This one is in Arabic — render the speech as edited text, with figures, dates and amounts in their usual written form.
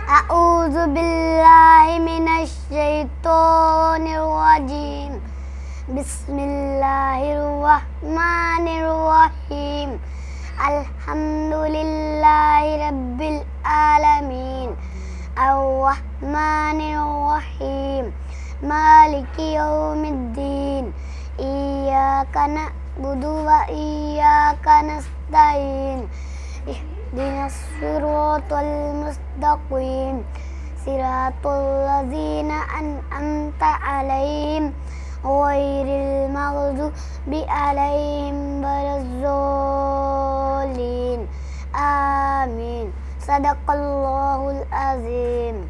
أعوذ بالله من الشيطان الرجيم. بسم الله الرحمن الرحيم. الحمد لله رب العالمين الرحمن الرحيم مالك يوم الدين إياك نعبد وإياك نستعين اهدنا الصراط المستقيم صراط الذين أنعمت عليهم غير المغضوب عليهم ولا الضالين آمين. صدق الله العظيم.